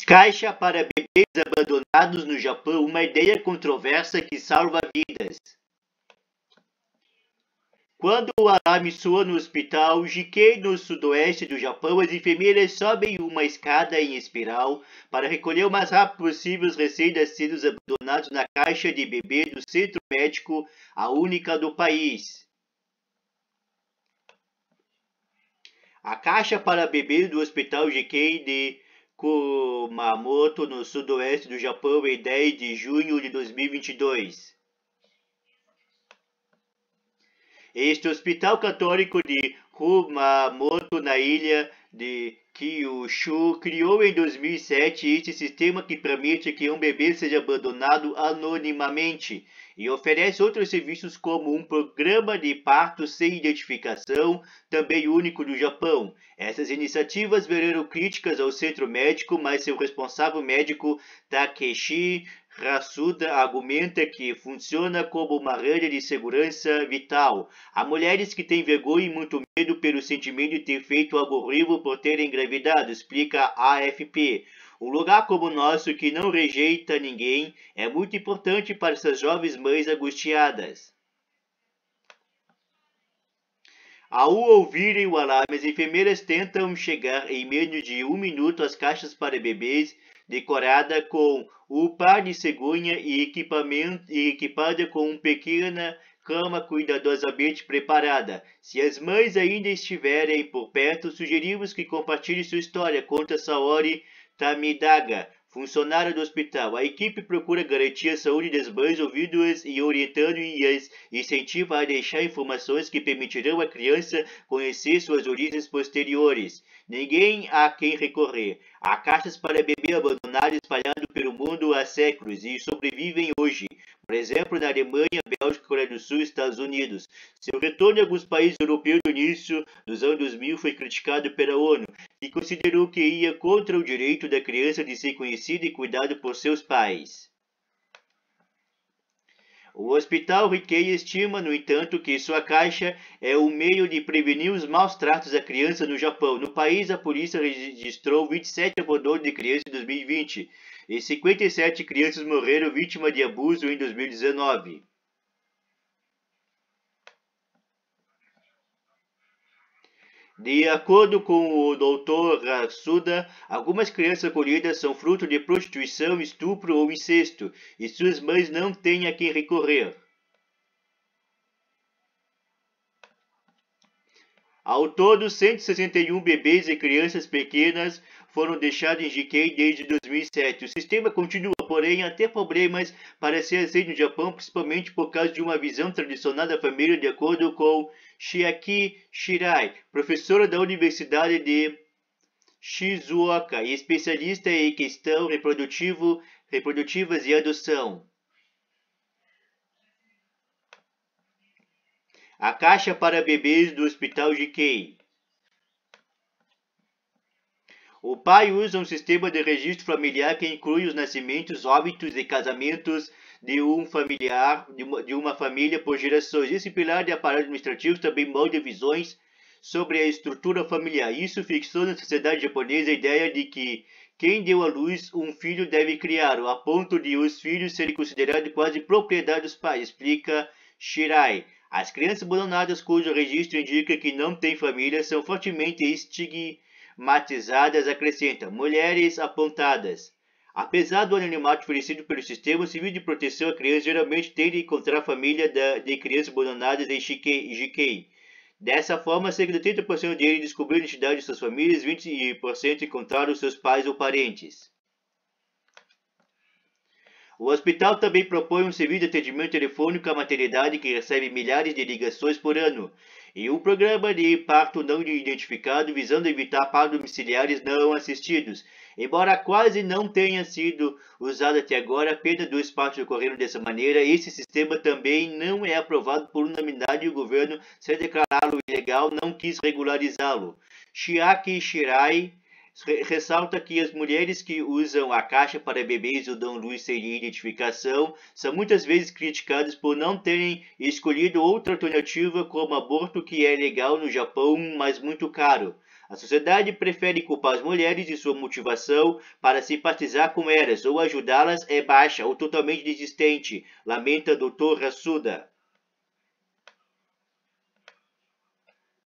Caixa para bebês abandonados no Japão, uma ideia controversa que salva vidas. Quando o alarme soa no hospital Jikei, no sudoeste do Japão, as enfermeiras sobem uma escada em espiral para recolher o mais rápido possível os recém-nascidos abandonados na caixa de bebê do centro médico, a única do país. A caixa para bebês do hospital Jikei de Kumamoto, no sudoeste do Japão, em 10 de junho de 2022. Este hospital católico de Kumamoto, na ilha de Kyushu, criou em 2007 este sistema que permite que um bebê seja abandonado anonimamente e oferece outros serviços como um programa de parto sem identificação, também único no Japão. Essas iniciativas vieram críticas ao centro médico, mas seu responsável médico, Takeshi Rasuda, argumenta que funciona como uma rede de segurança vital. Há mulheres que têm vergonha e muito medo pelo sentimento de ter feito algo horrível por terem engravidado, explica a AFP. Um lugar como o nosso, que não rejeita ninguém, é muito importante para essas jovens mães angustiadas. Ao ouvirem o alarme, as enfermeiras tentam chegar em menos de 1 minuto às caixas para bebês, decorada com o par de cegonha e equipada com uma pequena cama cuidadosamente preparada. Se as mães ainda estiverem por perto, sugerimos que compartilhe sua história, conta Saori Tamidaga, funcionária do hospital. A equipe procura garantir a saúde das mães, ouvindo-as e orientando e as incentiva a deixar informações que permitirão à criança conhecer suas origens posteriores. Ninguém a quem recorrer. Há caixas para bebê abandonado espalhado pelo mundo há séculos e sobrevivem hoje. Por exemplo, na Alemanha, Bélgica, Coreia do Sul e Estados Unidos. Seu retorno em alguns países europeus no início dos anos 2000 foi criticado pela ONU, que considerou que ia contra o direito da criança de ser conhecida e cuidada por seus pais. O Hospital Riquei estima, no entanto, que sua caixa é um meio de prevenir os maus tratos à criança no Japão. No país, a polícia registrou 27 abandonos de crianças em 2020 e 57 crianças morreram vítimas de abuso em 2019. De acordo com o Dr. Rasuda, algumas crianças acolhidas são fruto de prostituição, estupro ou incesto, e suas mães não têm a quem recorrer. Ao todo, 161 bebês e crianças pequenas foram deixados em Jikei desde 2007. O sistema continua, porém, a ter problemas para ser aceito no Japão, principalmente por causa de uma visão tradicional da família, de acordo com Chiaki Shirai, professora da Universidade de Shizuoka e especialista em questões reprodutivas e adoção. A caixa para bebês do Hospital Jikei. O pai usa um sistema de registro familiar que inclui os nascimentos, óbitos e casamentos de uma família por gerações. Esse pilar de aparato administrativo também molda visões sobre a estrutura familiar. Isso fixou na sociedade japonesa a ideia de que quem deu à luz um filho deve criá-lo, a ponto de os filhos serem considerados quase propriedade dos pais, explica Shirai. As crianças abandonadas cujo registro indica que não têm família são fortemente estigmatizadas, acrescenta. Mulheres apontadas. Apesar do anonimato oferecido pelo sistema, o serviço de proteção à criança geralmente tende a encontrar a família de crianças abandonadas em Jikei. Dessa forma, cerca de 30% deles descobriram a identidade de suas famílias e 20% encontraram seus pais ou parentes. O hospital também propõe um serviço de atendimento telefônico à maternidade que recebe milhares de ligações por ano e um programa de parto não identificado visando evitar partos domiciliares não assistidos. Embora quase não tenha sido usado até agora, apenas 2 partos ocorreram dessa maneira. Esse sistema também não é aprovado por unanimidade e o governo, sem declará-lo ilegal, não quis regularizá-lo. Chiaki Shirai Ressalta que as mulheres que usam a caixa para bebês ou dão luz sem identificação são muitas vezes criticadas por não terem escolhido outra alternativa como aborto, que é legal no Japão, mas muito caro. A sociedade prefere culpar as mulheres e sua motivação para simpatizar com elas ou ajudá-las é baixa ou totalmente desistente, lamenta Dr. Rasuda.